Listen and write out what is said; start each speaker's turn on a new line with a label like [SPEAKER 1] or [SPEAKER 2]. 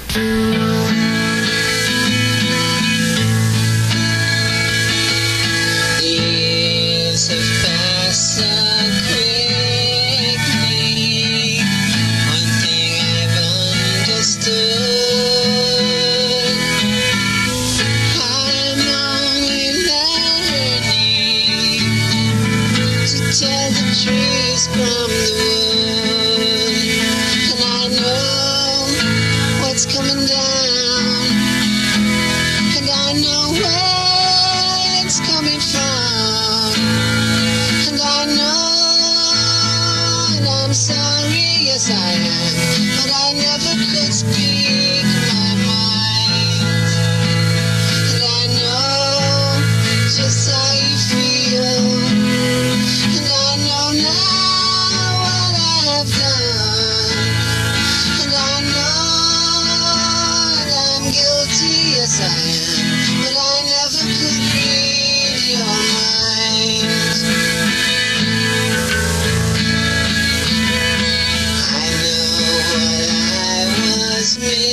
[SPEAKER 1] Years have passed so quickly. One thing I've understood, I'm only learning to tell the trees from the wood. And I know what's coming down, and I know where it's coming from, and I know, and I'm sorry, yes I am, but I never could speak my mind, and I know just how you feel, and I know now what I have done, and I know that I'm guilty, yes I am, but I never could read your mind. I know what I was made